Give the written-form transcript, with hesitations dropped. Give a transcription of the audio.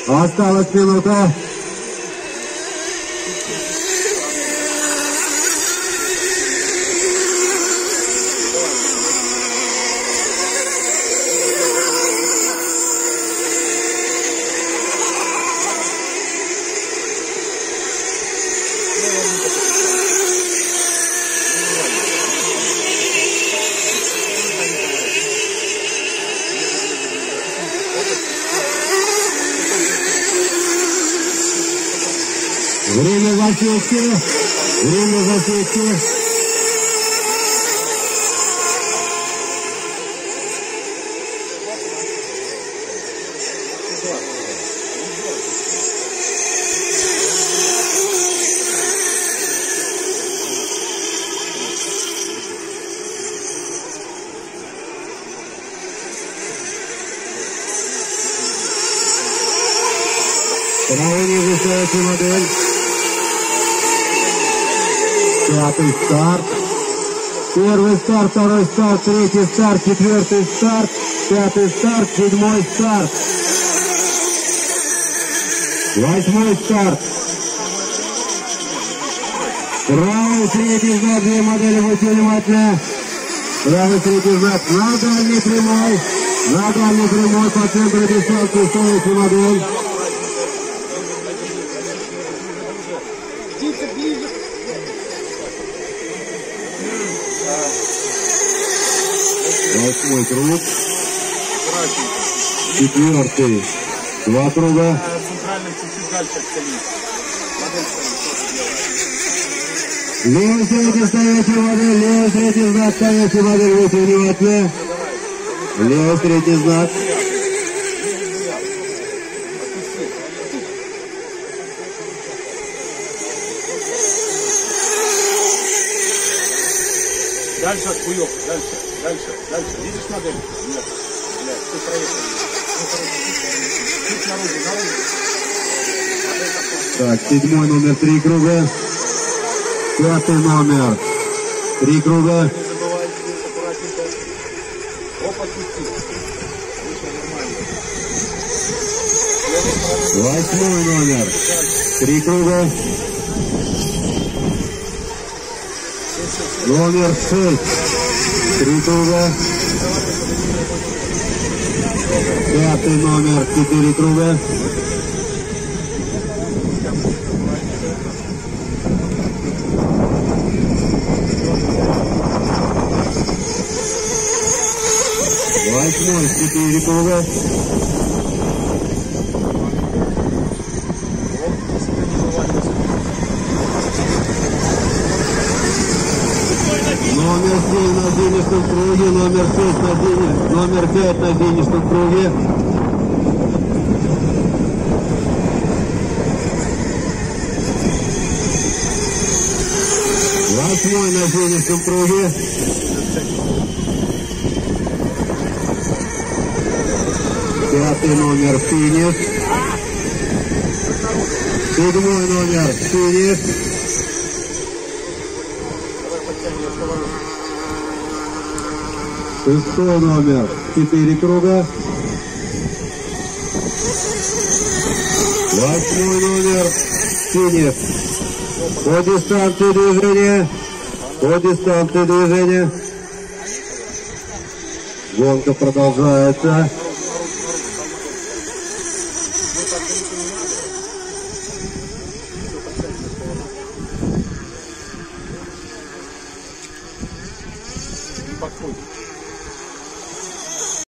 Осталась минута. Время засечки. Время засечки. Правильно высокая модель. Пятый старт. Первый старт, второй старт, третий старт, четвертый старт, пятый старт, седьмой старт. Восьмой старт. Правый средний знак, две модели, будьте внимательны. Правый средний знак на дальней прямой. На дальней прямой по центру дистанции стоящая модель. Восьмой круг. Четвертый. Два круга. Левый средний стоящая модель. Левый средний знак стоящая модель. Будьте внимательны. Левый средний знак. Дальше хуёк, дальше. Видишь модель? Нет. Блядь, ты проехал. Чуть наружу. Так, седьмой номер, 3 круга. Пятый номер, 3 круга. Не забывай здесь аккуратненько. Опа, пусти. Восьмой номер, 3 круга. Номер 6, 3 круга. Пятый номер, 4 круга. Восьмой, 4 круга. Номер 7 на финишном круге, номер 6 на финишном, номер 5 на финишном круге. Восьмой на финишном круге. Пятый номер финиш. Седьмой номер финиш. Шестой номер, 4 круга. Восьмой номер, финиш. По дистанции движения. По дистанции движения. Гонка продолжается.